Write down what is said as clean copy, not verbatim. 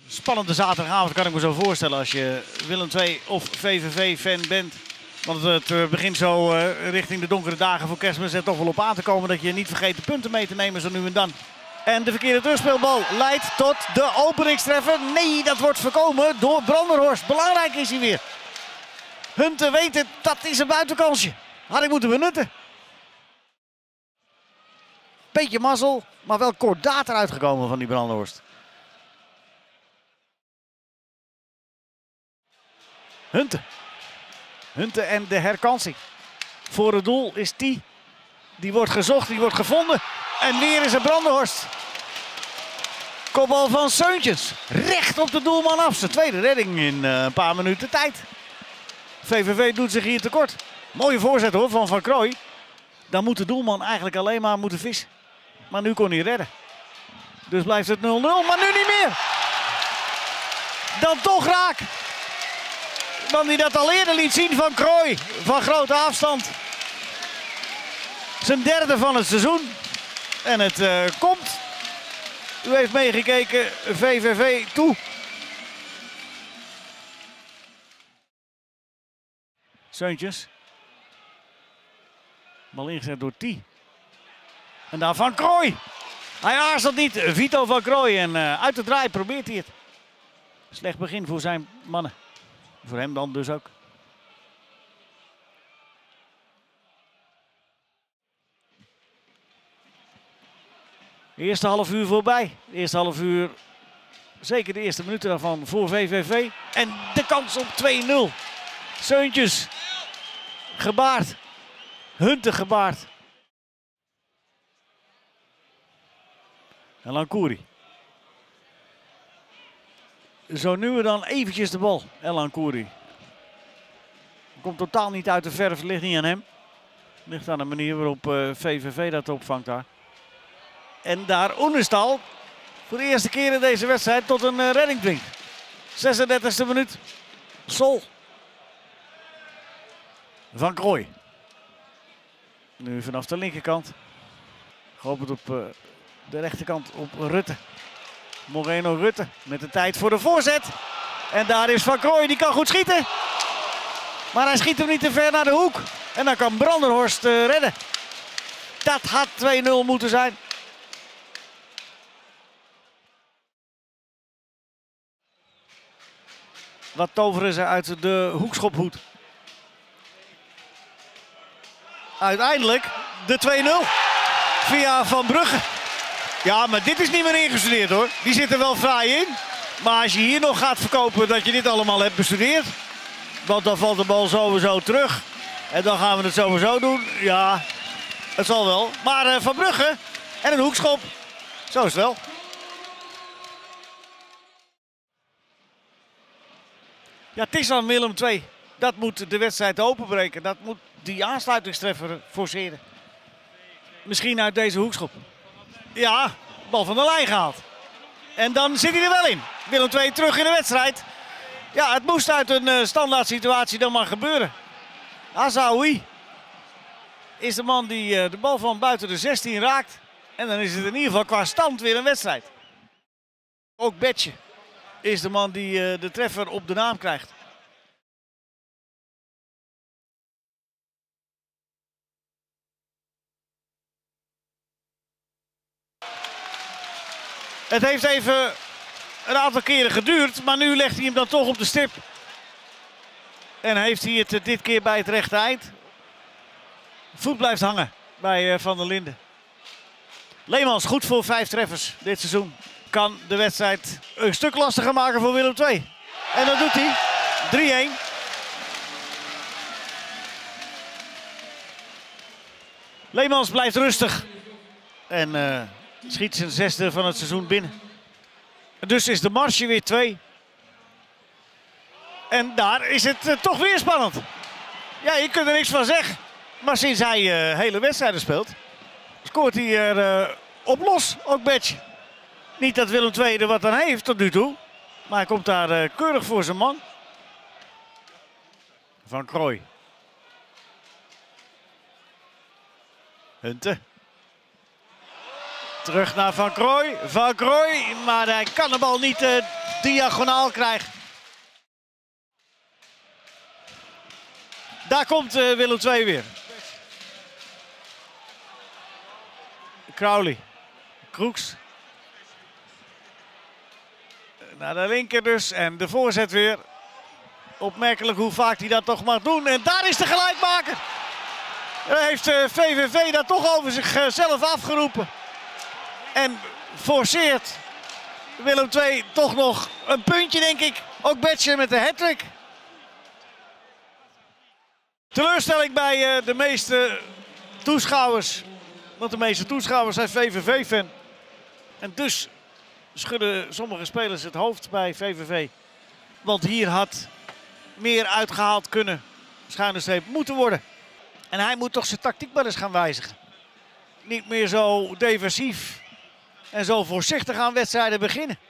Spannende zaterdagavond, kan ik me zo voorstellen als je Willem II of VVV-fan bent. Want het begint zo richting de donkere dagen voor Kerstmis er toch wel op aan te komen dat je niet vergeet de punten mee te nemen zo nu en dan. En de verkeerde terugspeelbal leidt tot de openingstreffer. Nee, dat wordt voorkomen door Brandenhorst. Belangrijk is hij weer. Hunte weet het, dat is een buitenkansje. Had ik moeten benutten. Beetje mazzel, maar wel kordaat eruit gekomen van die Brandenhorst. Hunte en de herkansing. Voor het doel is die wordt gezocht, die wordt gevonden. En weer is het Brandenhorst. Kopbal van Seuntjes. Recht op de doelman af. Zijn tweede redding in een paar minuten tijd. VVV doet zich hier tekort. Mooie voorzet hoor van Van Krooij. Dan moet de doelman eigenlijk alleen maar moeten vissen. Maar nu kon hij redden. Dus blijft het 0-0, maar nu niet meer. Dan toch raak. Dan hij dat al eerder liet zien van Krooij. Van grote afstand. Zijn derde van het seizoen. En het komt. U heeft meegekeken, VVV toe. Seuntjes. Bal ingezet door T. En daar Van Krooij. Hij aarzelt niet. Vito van Krooij. En uit de draai probeert hij het. Slecht begin voor zijn mannen. Voor hem dan dus ook. Eerste half uur voorbij. De eerste half uur, zeker de eerste minuten daarvan voor VVV. En de kans op 2-0. Seuntjes. Gebaard. Hunte gebaard. En Lankouri. Zo nu en dan eventjes de bal. El Lankouri. Komt totaal niet uit de verf, ligt niet aan hem. Ligt aan de manier waarop VVV dat opvangt daar. En daar Oenestal voor de eerste keer in deze wedstrijd tot een redding brengt. 36e minuut. Sol. Van Krooij. Nu vanaf de linkerkant. Geopend op de rechterkant op Rutte. Moreno Rutte met de tijd voor de voorzet. En daar is Van Krooij, die kan goed schieten. Maar hij schiet hem niet te ver naar de hoek. En dan kan Brandenhorst redden. Dat had 2-0 moeten zijn. Wat toveren ze uit de hoekschophoed. Uiteindelijk de 2-0 via Van Brugge. Ja, maar dit is niet meer ingestudeerd hoor. Die zit er wel fraai in. Maar als je hier nog gaat verkopen dat je dit allemaal hebt bestudeerd. Want dan valt de bal sowieso terug. En dan gaan we het sowieso doen. Ja, het zal wel. Maar Van Brugge en een hoekschop. Zo is het wel. Ja, het is aan Willem II. Dat moet de wedstrijd openbreken. Dat moet die aansluitingstreffer forceren. Misschien uit deze hoekschop. Ja, bal van de lijn gehaald. En dan zit hij er wel in. Willem II terug in de wedstrijd. Ja, het moest uit een standaard situatie dan maar gebeuren. Azaoui is de man die de bal van buiten de 16 raakt. En dan is het in ieder geval qua stand weer een wedstrijd. Ook Betje is de man die de treffer op de naam krijgt. Het heeft even een aantal keren geduurd, maar nu legt hij hem dan toch op de stip. En heeft hij het dit keer bij het rechte eind. Voet blijft hangen bij Van der Linden. Leemans goed voor 5 treffers dit seizoen. Kan de wedstrijd een stuk lastiger maken voor Willem II. En dat doet hij. 3-1. Leemans blijft rustig. En schiet zijn 6e van het seizoen binnen. Dus is de marge weer 2. En daar is het toch weer spannend. Ja, je kunt er niks van zeggen. Maar sinds hij hele wedstrijden speelt, scoort hij er op los, ook Betje. Niet dat Willem II er wat aan heeft tot nu toe. Maar hij komt daar keurig voor zijn man. Van Krooij. Hunte. Terug naar Van Krooij. Van Krooij, maar hij kan de bal niet diagonaal krijgt. Daar komt Willem II weer. Crowley. Kroeks. Naar de linker dus. En de voorzet weer. Opmerkelijk hoe vaak hij dat toch mag doen. En daar is de gelijkmaker. Daar heeft VVV dat toch over zichzelf afgeroepen. En forceert Willem II toch nog een puntje, denk ik. Ook Betje met de hattrick. Teleurstelling bij de meeste toeschouwers. Want de meeste toeschouwers zijn VVV-fan. En dus schudden sommige spelers het hoofd bij VVV. Want hier had meer uitgehaald kunnen, schuine streep, moeten worden. En hij moet toch zijn tactiek wel eens gaan wijzigen. Niet meer zo defensief en zo voorzichtig aan wedstrijden beginnen.